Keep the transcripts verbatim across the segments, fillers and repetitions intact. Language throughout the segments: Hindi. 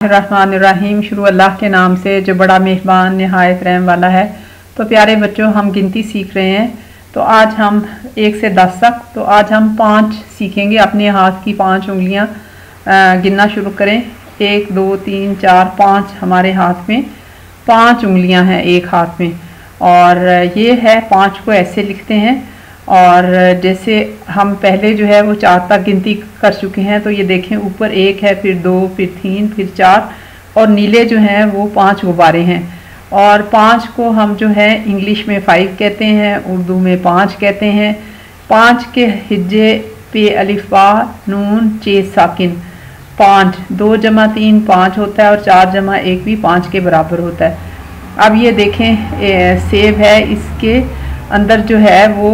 रहमानिर्रहीम। शुरू अल्लाह के नाम से जो बड़ा मेहरबान नहायत रहम वाला है। तो प्यारे बच्चों, हम गिनती सीख रहे हैं। तो आज हम एक से दस तक तो आज हम पाँच सीखेंगे। अपने हाथ की पांच उंगलियां गिनना शुरू करें। एक दो तीन चार पाँच हमारे हाथ में पांच उंगलियां हैं एक हाथ में। और ये है पाँच को ऐसे लिखते हैं। और जैसे हम पहले जो है वो चार तक गिनती कर चुके हैं। तो ये देखें, ऊपर एक है, फिर दो, फिर तीन, फिर चार, और नीले जो हैं वो पांच गुब्बारे हैं। और पाँच को हम जो है इंग्लिश में फाइव कहते हैं, उर्दू में पाँच कहते हैं। पाँच के हिज्जे पे अलिफ बा नून चे साकिन पाँच, दो जमा तीन पाँच होता है, और चार जमा एक भी पाँच के बराबर होता है। अब ये देखें, ए, सेब है, इसके अंदर जो है वो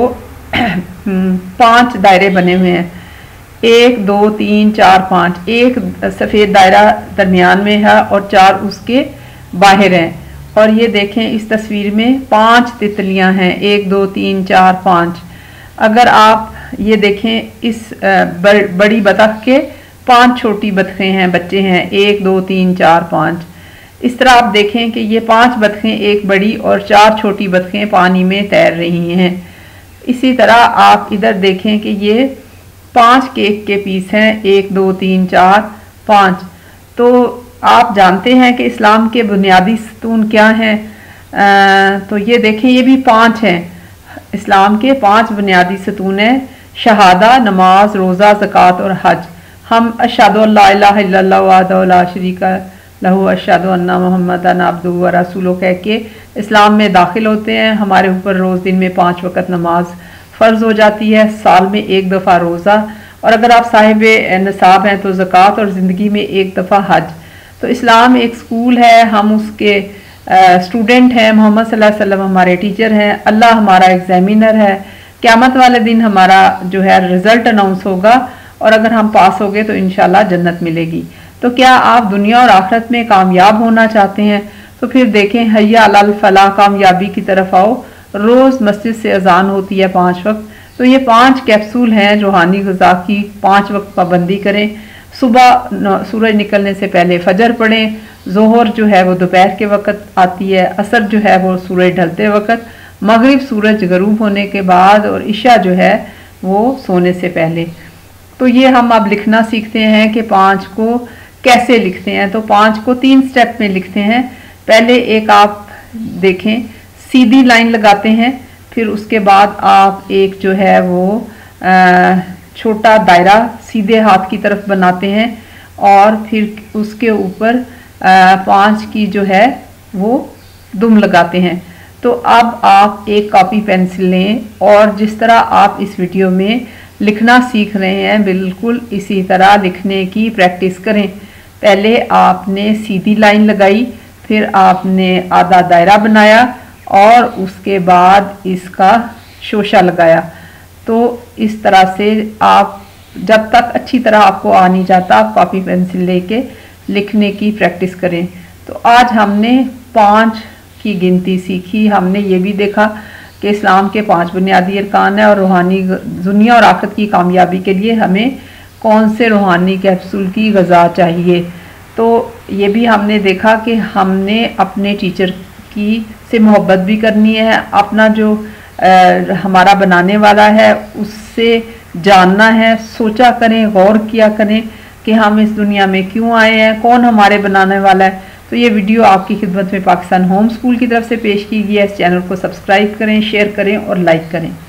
पांच दायरे बने हुए हैं। एक दो तीन चार पाँच, एक सफ़ेद दायरा दरमियान में है और चार उसके बाहर हैं। और ये देखें, इस तस्वीर में पांच तितलियां हैं, एक दो तीन चार पाँच। अगर आप ये देखें, इस बड़ी बतख के पांच छोटी बतखें हैं, बच्चे हैं, एक दो तीन चार पाँच। इस तरह आप देखें कि ये पांच बतखें, एक बड़ी और चार छोटी बतखें पानी में तैर रही हैं। इसी तरह आप इधर देखें कि ये पांच केक के पीस हैं, एक दो तीन चार पाँच। तो आप जानते हैं कि इस्लाम के बुनियादी सतून क्या हैं। तो ये देखें, ये भी पांच हैं। इस्लाम के पांच बुनियादी सतून हैं: शहादा, नमाज, रोज़ा, ज़कात और हज। हम अशहदु अल्ला इलाहा इल्लल्लाह वहदहु ला शरीका लहू अशहदु अन्ना मुहम्मदन अब्दुहु व रसूलुहु कह के इस्लाम में दाखिल होते हैं। हमारे ऊपर रोज़ दिन में पाँच वक़्त नमाज फ़र्ज़ हो जाती है, साल में एक दफ़ा रोज़ा, और अगर आप साहिब निसाब हैं तो ज़कात, और ज़िंदगी में एक दफ़ा हज। तो इस्लाम एक स्कूल है, हम उसके स्टूडेंट हैं। मोहम्मद सल्लल्लाहु अलैहि वसल्लम हमारे टीचर हैं, अल्लाह हमारा एग्जामिनर है। क़यामत वाले दिन हमारा जो है रिज़ल्ट अनाउंस होगा, और अगर हम पास हो गए तो इंशाल्लाह जन्नत मिलेगी। तो क्या आप दुनिया और आखिरत में कामयाब होना चाहते हैं? तो फिर देखें, हय्या अलल फलाह, कामयाबी की तरफ आओ। रोज़ मस्जिद से अजान होती है पाँच वक्त। तो ये पांच कैप्सूल हैं रूहानी ग़िज़ा की। पाँच वक्त पाबंदी करें। सुबह सूरज निकलने से पहले फजर पढ़ें। ज़ोहर जो है वो दोपहर के वक़्त आती है, असर जो है वो सूरज ढलते वक़्त, मगरिब सूरज गरूब होने के बाद, और इशा जो है वो सोने से पहले। तो ये हम अब लिखना सीखते हैं कि पाँच को कैसे लिखते हैं। तो पाँच को तीन स्टेप में लिखते हैं। पहले एक आप देखें, सीधी लाइन लगाते हैं, फिर उसके बाद आप एक जो है वो छोटा दायरा सीधे हाथ की तरफ बनाते हैं, और फिर उसके ऊपर पाँच की जो है वो दुम लगाते हैं। तो अब आप एक कॉपी पेंसिल लें, और जिस तरह आप इस वीडियो में लिखना सीख रहे हैं, बिल्कुल इसी तरह लिखने की प्रैक्टिस करें। पहले आपने सीधी लाइन लगाई, फिर आपने आधा दायरा बनाया, और उसके बाद इसका शोशा लगाया। तो इस तरह से आप जब तक अच्छी तरह आपको आ नहीं जाता, आप कॉपी पेंसिल लेके लिखने की प्रैक्टिस करें। तो आज हमने पाँच की गिनती सीखी। हमने ये भी देखा कि इस्लाम के पांच बुनियादी अरकान है, और रूहानी दुनिया और आखिरत की कामयाबी के लिए हमें कौन से रूहानी कैप्सूल की ग़िज़ा चाहिए। तो ये भी हमने देखा कि हमने अपने टीचर की से मोहब्बत भी करनी है, अपना जो आ, हमारा बनाने वाला है उससे जानना है। सोचा करें, गौर किया करें कि हम इस दुनिया में क्यों आए हैं, कौन हमारे बनाने वाला है। तो ये वीडियो आपकी खिदमत में पाकिस्तान होम स्कूल की तरफ से पेश की गई है। इस चैनल को सब्सक्राइब करें, शेयर करें और लाइक करें।